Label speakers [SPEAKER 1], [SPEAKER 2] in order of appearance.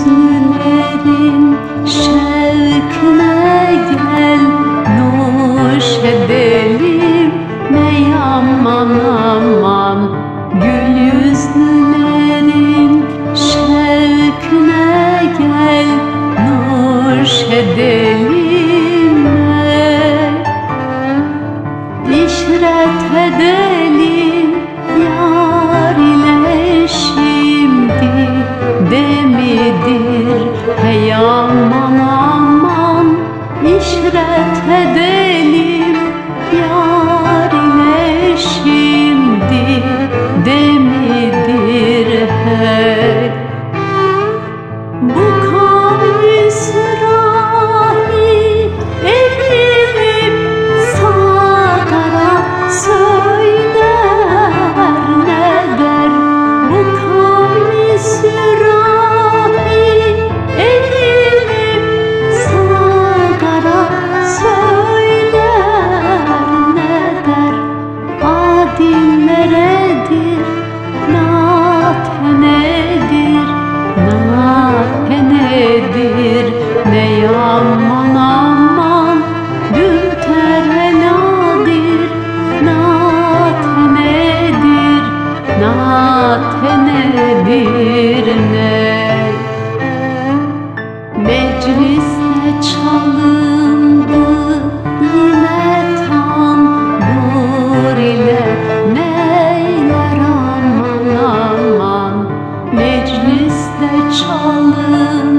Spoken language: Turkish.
[SPEAKER 1] yüzlülerin şevkine gel, nuş edelim ey aman aman. Gül yüzlülerin şevkine gel, nuş edelim ey. İşret edelim yar ile şimdi, demidir hey aman aman. İşret edelim yar ile şimdi, demidir hey. Bu kavmi sırahi eğilip Sakar'a söyler ne der? Bu kavmi sırahi eğilip Sakar'a söyler ne der? Adil neredir, natenedir, natenedir ne aman aman. Dürter ve nadir, natenedir, natenedir ne. Mecliste çalındı yine tambur ile, neyler aman aman. Mecliste çalındı